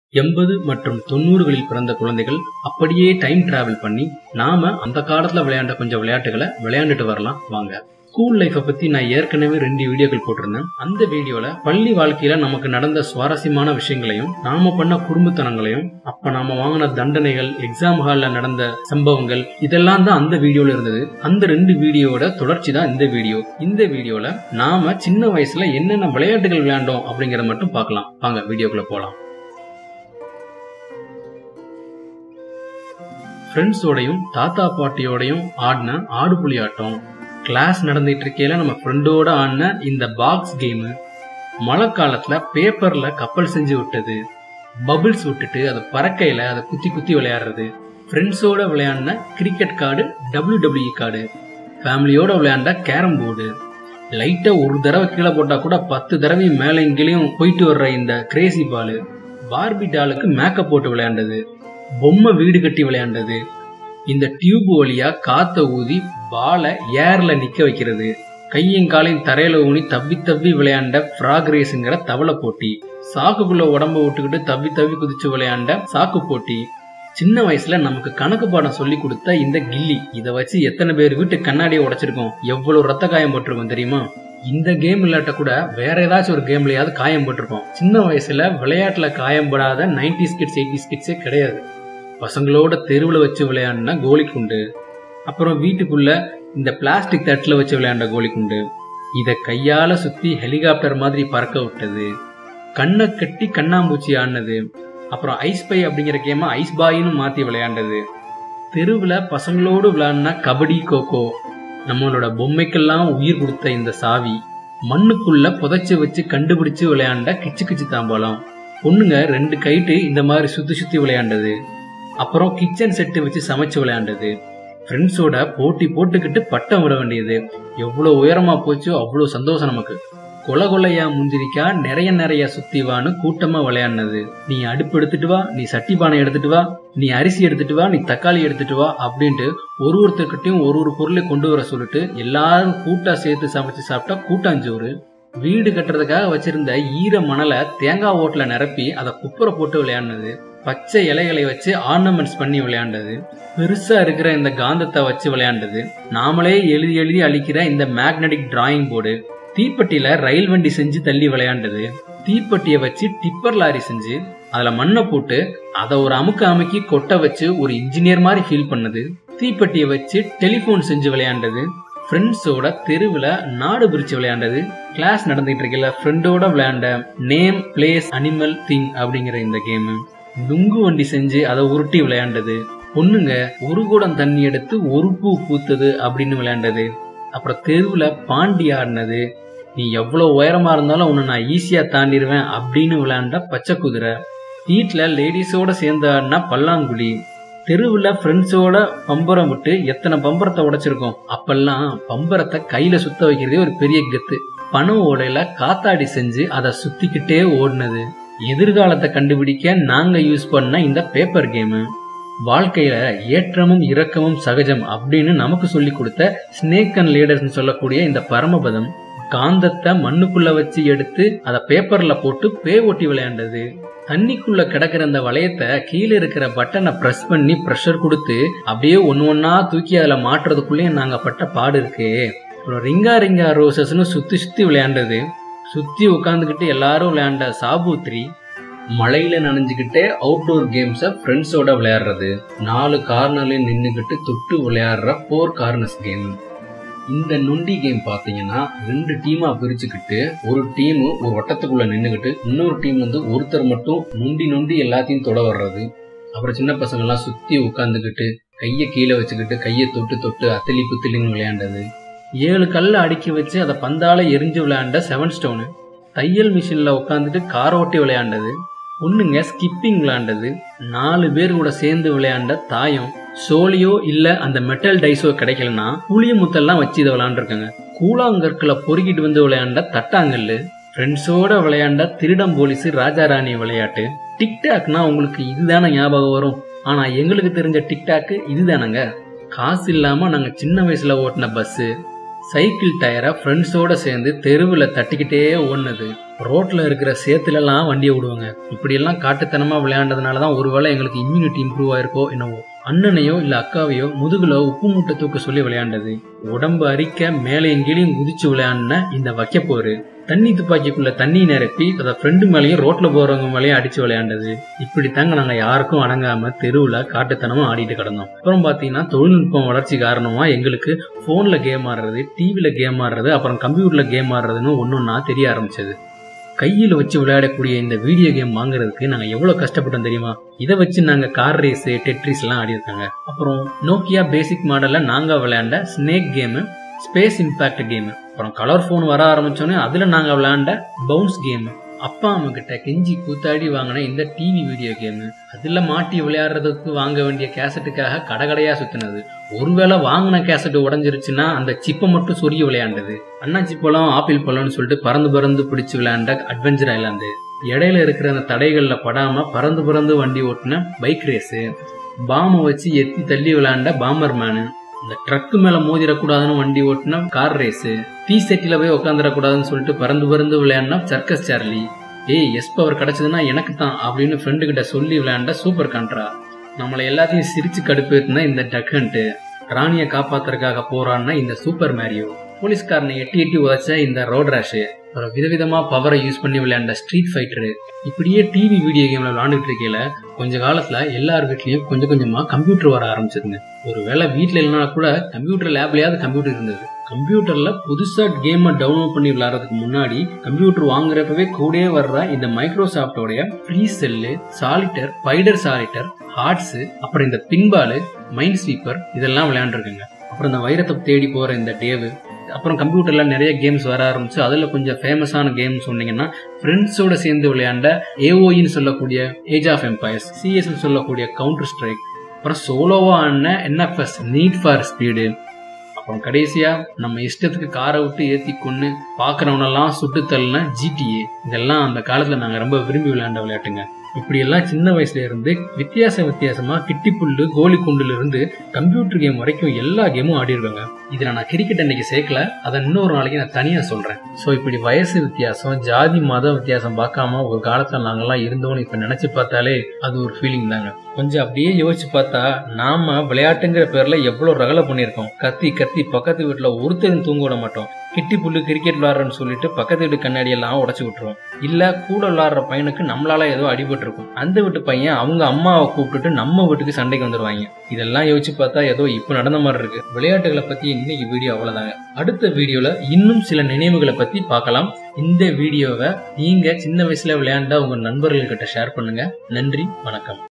80 மற்றும் 90களில் பிறந்த குழந்தைகள் அப்படியே டைம் டிராவல் பண்ணி நாம அந்த காலத்துல விளையாண்ட கொஞ்சம் விளையாட்டுகளை விளையாண்டுட்டு வரலாம் வாங்க. ஸ்கூல் லைஃபை பத்தி நான் ஏற்கனவே 2 வீடியோக்கள் போட்டிருந்தேன். அந்த வீடியோல பள்ளி வாழ்க்கையில நமக்கு நடந்த சுவாரஸ்யமான விஷயங்களையும் நாம பண்ண குறும்புத்தனங்களையும் அப்ப நாம வாங்கின தண்டனைகள், எக்ஸாம் ஹால்ல நடந்த சம்பவங்கள் இதெல்லாம் தான் அந்த வீடியோல இருந்தது. அந்த 2 வீடியோட தொடர்ச்சி தான் இந்த வீடியோ. இந்த வீடியோல நாம சின்ன வயசுல என்னென்ன விளையாட்டுகள் விளையாண்டோம் அப்படிங்கறத மட்டும் பார்க்கலாம். வாங்க வீடியோக்குள்ள போலாம். ஃப்ரெண்ட்ஸோடையும் தாத்தா பாட்டியோடையும் ஆடின ஆடு புலி ஆட்டம், கிளாஸ் நடந்துட்டு இருக்கையில நம்ம ஃப்ரெண்டோட ஆடின இந்த பாக்ஸ் கேமு, மழை காலத்துல பேப்பர்ல கப்பல் செஞ்சு விட்டது, பபிள்ஸ் விட்டுட்டு அதை பறக்கையில அதை குத்தி குத்தி விளையாடுறது, ஃப்ரெண்ட்ஸோட விளையாடின கிரிக்கெட் கார்டு, WWE கார்டு, ஃபேமிலியோட விளையாண்ட கேரம் போர்டு, லைட்டா ஒரு தடவை கீழே போட்டா கூட 10 தடவை மேல இங்கேயும் போயிட்டு வர்ற இந்த கிரேசி பாலு, பார்பி டாலுக்கு மேக்கப் போட்டு விளையாண்டது, பொம்மை வீடு கட்டி விளையாண்டது, இந்த டியூப் வழியா காத்த ஊதி பாலை ஏர்ல நிக்க வைக்கிறது, கையும் காலையும் தரையில ஊனி தவ்வி தவ்வி விளையாண்ட ஃப்ராக் ரேஸுங்கிற தவளை போட்டி, சாக்குக்குள்ள உடம்ப விட்டுக்கிட்டு தவ்வி தவ்வி குதிச்சு விளையாண்ட சாக்கு போட்டி, சின்ன வயசுல நமக்கு கணக்கு பாடம் சொல்லி கொடுத்த இந்த கில்லி, இதை வச்சு எத்தனை பேர் வீட்டு கண்ணாடியை உடைச்சிருக்கோம், எவ்வளவு ரத்த காயம் போட்டிருக்கோம் தெரியுமா? இந்த கேம் இல்லாட்ட கூட வேற ஏதாச்சும் ஒரு கேம்லயாவது காயம் போட்டிருக்கோம். சின்ன வயசுல விளையாட்டுல காயம் படாத 90s கிட்ஸ் 80s கிட்ஸே கிடையாது. பசங்களோட தெருவில் வச்சு விளையாடின கோலிக்குண்டு, அப்புறம் வீட்டுக்குள்ள இந்த பிளாஸ்டிக் தட்டில் வச்சு விளையாண்ட கோலிக்குண்டு, இதை கையால சுத்தி ஹெலிகாப்டர் மாதிரி பறக்க விட்டது, கண்ணை கட்டி கண்ணாம்பூச்சி ஆடினது, அப்புறம் ஐஸ் பை அப்படிங்கிற கேமை ஐஸ் பாயின்னு மாத்தி விளையாண்டது, தெருவில் பசங்களோடு விளையாடின கபடி கோகோ, நம்மளோட பொம்மைக்கெல்லாம் உயிர் கொடுத்த இந்த சாவி, மண்ணுக்குள்ள புதைச்சி வச்சு கண்டுபிடிச்சு விளையாண்ட கிச்சு கிச்சு தாம்பாலம், பொண்ணுங்க 2 கைட்டு இந்த மாதிரி சுத்தி சுத்தி விளையாண்டது, அப்புறம் கிச்சன் செட்டு வச்சு சமைச்சு விளையாண்டது, ஃப்ரெண்ட்ஸோட போட்டி போட்டுக்கிட்டு பட்டம் விட வேண்டியது, எவ்வளவு உயரமா போச்சோ அவ்வளவு சந்தோஷம் நமக்கு. கொலை கொள்ளையா முந்திரிக்கா நிறைய சுத்திவான்னு கூட்டமா விளையாடினது, நீ அடுப்பு எடுத்துட்டு வா, நீ சட்டி பானை எடுத்துட்டு வா, நீ அரிசி எடுத்துட்டு வா, நீ தக்காளி எடுத்துட்டு வா அப்படின்ட்டு ஒருத்தர்கிட்டையும் ஒரு பொருளை கொண்டு வர சொல்லிட்டு எல்லாரும் கூட்டா சேர்த்து சமைச்சு சாப்பிட்டா கூட்டாஞ்சோறு, வீடு கட்டுறதுக்காக வச்சிருந்த ஈர மணலை தேங்காய் ஓட்டுல நிரப்பி அதை குப்புற போட்டு விளையாடினது, பச்சை இலைகளை வச்சு ஆர்னமெண்ட்ஸ் பண்ணி விளையாண்டது, பெருசா இருக்கிற இந்த காந்தத்தை வச்சு விளையாண்டது, நாமளே எழுதி அழிக்கிற இந்த மேக்னெட்டிக் டிராயிங் போர்டு, தீப்பெட்டியில ரயில் வண்டி செஞ்சு தள்ளி விளையாண்டது, தீப்பெட்டியை வச்சு டிப்பர் லாரி செஞ்சு அதுல மண்ணை போட்டு அதை ஒரு அமுக்கி கொட்டை வச்சு ஒரு இன்ஜினியர் மாதிரி ஃபீல் பண்ணது, தீப்பெட்டியை வச்சு டெலிபோன் செஞ்சு விளையாண்டது, ஃப்ரெண்ட்ஸோட தெருவுல நாடு பிரிச்சு விளையாண்டது, கிளாஸ் நடந்துட்டு இருக்கல ஃப்ரெண்டோட விளையாண்ட நேம் பிளேஸ் அனிமல் திங் அப்படிங்கிற இந்த கேமு, லுங்கு வண்டி செஞ்சு அதை உருட்டி விளையாண்டது, பொண்ணுங்க ஒரு குடம் தண்ணி எடுத்து ஒரு பூ பூத்தது அப்படின்னு விளையாண்டது, அப்புறம் தெருவுல பாண்டி ஆடினது, நீ எவ்வளவு உயரமா இருந்தாலும் உன்னை நான் ஈஸியா தாண்டிடுவேன் அப்படின்னு விளையாண்ட பச்சை குதிரை, வீட்டுல லேடிஸோட சேர்ந்து ஆடினா பல்லாங்குழி, தெருவுல ஃப்ரெண்ட்ஸோட பம்பரம் விட்டு எத்தனை பம்பரத்தை உடைச்சிருக்கோம், அப்பெல்லாம் பம்பரத்தை கையில சுத்த வைக்கிறதே ஒரு பெரிய கெத்து, பண ஓடையில காத்தாடி செஞ்சு அதை சுத்திக்கிட்டே ஓடினது, எதிர்காலத்தை கண்டுபிடிக்க நாங்க யூஸ் பண்ண இந்த பேப்பர் கேமு, வாழ்க்கையில ஏற்றமும் இரக்கமும் சகஜம் அப்படின்னு நமக்கு சொல்லி கொடுத்த ஸ்னேக் அண்ட் லேடர்ஸ் சொல்லக்கூடிய இந்த பரமபதம், காந்தத்தை மண்ணுக்குள்ள வச்சு எடுத்து அதை பேப்பர்ல போட்டு பே ஓட்டி விளையாண்டது, தண்ணிக்குள்ள கிடக்கிற அந்த வளையத்தை கீழே இருக்கிற பட்டனை பிரஸ் பண்ணி ப்ரெஷர் கொடுத்து அப்படியே ஒன்னா தூக்கி அதுல மாட்டுறதுக்குள்ளேயே நாங்க பட்ட பாடு இருக்கு, அப்புறம் ரிங்கா ரோசஸ்னு சுத்தி விளையாண்டது, சுத்தி உட்காந்துக்கிட்டு எல்லாரும் விளையாண்ட சாபூத்ரி, மழையில நனைஞ்சுக்கிட்டே அவுட்டோர் கேம்ஸ ஃப்ரெண்ட்ஸோட விளையாடுறது, 4 கார்னர்லயும் நின்னுக்கிட்டு தொட்டு விளையாடுற 4 கார்னர்ஸ் கேம், இந்த நொண்டி கேம் பாத்தீங்கன்னா 2 டீமா பிரிச்சுக்கிட்டு ஒரு டீம் ஒரு வட்டத்துக்குள்ள நின்னுக்கிட்டு இன்னொரு டீம் ஒருத்தர் மட்டும் நொண்டி எல்லாத்தையும் தொட வர்றது, அப்புறம் சின்ன பசங்க எல்லாம் சுத்தி உட்காந்துக்கிட்டு கைய கீழே வச்சுக்கிட்டு கையை தொட்டு அத்தலி புத்திலின்னு விளையாண்டது, 7 கல்ல அடுக்கி வச்சு அதை பந்தால எரிஞ்சு விளையாண்ட 7 ஸ்டோனு, தையல் மிஷின்ல உட்காந்துட்டு கார் ஓட்டி விளையாண்டது, பொண்ணுங்க ஸ்கிப்பிங் விளையாண்டது, 4 பேர் கூட சேர்ந்து விளையாண்ட தாயம், சோழியோ இல்ல அந்த மெட்டல் டைஸோ கிடைக்கலன்னா புளிய முத்தெல்லாம் வச்சு இதை விளையாண்டுருக்காங்க, கூழாங்கற்களை பொறுக்கிட்டு வந்து விளையாண்ட தட்டாங்கல்லு, ஃப்ரெண்ட்ஸோட விளையாண்ட திருடம் போலீஸ் ராஜா ராணி விளையாட்டு, டிக்டாக்னா உங்களுக்கு இதுதானே ஞாபகம் வரும், ஆனா எங்களுக்கு தெரிஞ்ச டிக்டாக் இதுதானங்க, காசு இல்லாம நாங்க சின்ன வயசுல ஓட்டின பஸ், சைக்கிள் டயரை ஃப்ரெண்ட்ஸோட சேர்ந்து தெருவில் தட்டிக்கிட்டே ஓடுனது. ரோட்ல இருக்கிற சேத்துல வண்டியை விடுவாங்க. இப்படி எல்லாம் காட்டுத்தனமா விளையாண்டதுனாலதான் ஒருவேளை எங்களுக்கு இம்யூனிட்டி இம்ப்ரூவ் ஆயிருக்கோ என்னவோ. அண்ணனையோ இல்ல அக்காவையோ முதுகுல உப்பு மூட்டை தூக்க சொல்லி விளையாண்டது. உடம்பு அரிக்க மேலே எங்கேயும் குதிச்சு விளையாடின இந்த வைக்கப்போரு. தண்ணி துப்பாக்கிக்குள்ள தண்ணி நிரப்பி அதை ஃப்ரெண்டு மேலேயும் ரோட்ல போறவங்க மேலேயும் அடிச்சு விளையாண்டது. இப்படித்தாங்க நாங்க யாருக்கும் அடங்காம தெருவுல காட்டுத்தனமா ஆடிட்டு கிடந்தோம். அப்புறம் பாத்தீங்கன்னா தொழில்நுட்பம் வளர்ச்சி காரணமா எங்களுக்கு போன்ல கேம் ஆடுறது, டிவில கேம் ஆடுறது, அப்புறம் கம்ப்யூட்டர்ல கேம் ஆடுறதுன்னு ஒன்னொன்னா தெரிய ஆரம்பிச்சது. கையில வச்சு விளையாடக்கூடிய இந்த வீடியோ கேம் வாங்குறதுக்கு நாங்க எவ்வளவு கஷ்டப்பட்டோம் தெரியுமா? இதை வச்சு நாங்க கார் ரேஸ், டெட்ரிஸ் எல்லாம் ஆடி இருக்காங்க. அப்புறம் நோக்கியா பேசிக் மாடல்ல நாங்க விளையாண்ட snake game, space impact game, அப்புறம் கலர் போன் வர ஆரம்பிச்சோன்னே அதுல நாங்க விளையாண்ட பவுன்ஸ் கேம், அப்பா அம்மா கிட்ட கெஞ்சி கூத்தாடி வாங்கின இந்த டிவி வீடியோ கேமு, அதுல மாட்டி விளையாடுறதுக்கு வாங்க வேண்டிய கேசட்டுக்காக கடையா சுத்தினது. ஒருவேளை வாங்கின கேசட் உடஞ்சிருச்சுன்னா அந்த சிப்பை மட்டும் சொருகி விளையாண்டது. அண்ணாச்சி பழம், ஆப்பிள் பழம்னு சொல்லிட்டு பறந்து பிடிச்சு விளையாண்ட அட்வென்ச்சர் ஐலாந்து, இடையில இருக்கிற அந்த தடைகள்ல படாம பறந்து வண்டி ஓட்டின பைக் ரேஸு, பாம்பை வச்சு எத்தி தள்ளி விளையாண்ட பாம்பர் மேனு, இந்த ட்ரக்கு மேல மோதிடக்கூடாதுன்னு வண்டி ஓட்டின கார் ரேஸு, டீ செட்டில போய் உட்காந்துடக்கூடாதுன்னு சொல்லிட்டு பறந்து விளையாடினா சர்க்கஸ் சார்லி, எஸ் பவர் கிடைச்சதுன்னா எனக்கு தான் அப்படின்னு ஃப்ரெண்டு கிட்ட சொல்லி விளையாண்ட சூப்பர் கான்ட்ரா, நம்மளை எல்லாத்தையும் சிரிச்சு கடுப்பேத்தினா இந்த டக் ஹண்ட், ராணியை காப்பாத்துறதுக்காக போறான்னா இந்த சூப்பர் மேரியோ, போலீஸ்காரனை எட்டி உதைச்ச இந்த ரோட் ரேஷு, அப்புறம் விதவிதமா பவரை யூஸ் பண்ணி விளையாண்ட ஸ்ட்ரீட் ஃபைட்டரு. இப்படியே டிவி வீடியோ கேம்ல விளையாண்டுட்டு இருக்கையில கொஞ்ச காலத்துல எல்லார் வீட்லயும் கொஞ்சமா கம்ப்யூட்டர் வர ஆரம்பிச்சதுங்க. ஒரு வேளை வீட்டுல இல்லைனா கூட கம்ப்யூட்டர் லேப்லயாவது கம்ப்யூட்டர் இருந்தது. கம்ப்யூட்டர்ல புதுசா கேமை டவுன்லோட் பண்ணி விளையாடுறதுக்கு முன்னாடி கம்ப்யூட்டர் வாங்குறப்பவே கூடயே வர்ற இந்த மைக்ரோசாப்டோடைய Free Cell, Solitaire, Spider Solitaire, Hearts, அப்புறம் இந்த பின்பாலு, மைண்ட் ஸ்வீப்பர் இதெல்லாம் விளையாண்டுருக்குங்க. அப்புறம் இந்த வைரத்தை தேடி போற இந்த டேவு, அப்புறம் கம்ப்யூட்டர்ல நிறைய கேம்ஸ் வர ஆரம்பிச்சு அதுல கொஞ்சம் ஃபேமஸான கேம் சொன்னீங்கன்னா ஃப்ரெண்ட்ஸோட சேர்ந்து விளையாண்ட ஏஓஇன்னு சொல்லக்கூடிய ஏஜ் ஆஃப் எம்பயர்ஸ், சிஎஸ் சொல்லக்கூடிய கவுண்டர் ஸ்ட்ரைக், அப்புறம் சோலோவா ஆன என்எஃப்எஸ், நீட் ஃபார் ஸ்பீடு, அப்புறம் கடைசியா நம்ம இஷ்டத்துக்கு காரை விட்டு ஏத்தி கொண்டு பாக்குறவனெல்லாம் சுட்டு தள்ளின ஜிடிஏ. இதெல்லாம் அந்த காலத்துல நாங்க ரொம்ப விரும்பி விளையாண்ட விளையாட்டுங்க. இப்படி எல்லாம் சின்ன வயசுல இருந்து வித்தியாசமா கிட்டி புல்லு, கோலி குண்டுல இருந்து கம்ப்யூட்டர் கேம் வரைக்கும் எல்லா கேமும் ஆடி இருக்காங்க. இதுல நான் கிரிக்கெட் அன்னைக்கு சேர்க்கல, அதை இன்னொரு நாளைக்கு நான் தனியா சொல்றேன். சோ இப்படி வயசு வித்தியாசம், ஜாதி மத வித்தியாசம் பார்க்காம ஒரு காலத்துல நாங்கெல்லாம் இருந்தோம்னு இப்ப நினைச்சு பார்த்தாலே அது ஒரு ஃபீலிங் தாங்க. கொஞ்சம் அப்படியே யோசிச்சு பார்த்தா நாம விளையாட்டுங்கிற பேர்ல எவ்வளவு ரகலை பண்ணிருக்கோம். கத்தி பக்கத்து வீட்டுல ஒருத்தரும் தூங்க விட மாட்டோம். கிட்டி புல்லு கிரிக்கெட் விளையாடுறன்னு சொல்லிட்டு பக்கத்து வீட்டு கண்ணாடி எல்லாம் உடச்சு விட்டுருவோம். இல்ல கூட விளையாடுற பையனுக்கு நம்மளால ஏதோ அடிபட்டு இருக்கும், அந்த வீட்டு பையன் அவங்க அம்மாவை கூப்பிட்டுட்டு நம்ம வீட்டுக்கு சண்டைக்கு வந்துருவாங்க. இதெல்லாம் யோசிச்சு பார்த்தா ஏதோ இப்ப நடந்த மாதிரி இருக்கு. விளையாட்டுகளை பத்தி இன்னைக்கு வீடியோ அவ்வளவுதாங்க. அடுத்த வீடியோல இன்னும் சில நினைவுகளை பத்தி பார்க்கலாம். இந்த வீடியோவை நீங்க சின்ன வயசுல விளையாண்டா உங்க நண்பர்கள்கிட்ட ஷேர் பண்ணுங்க. நன்றி, வணக்கம்.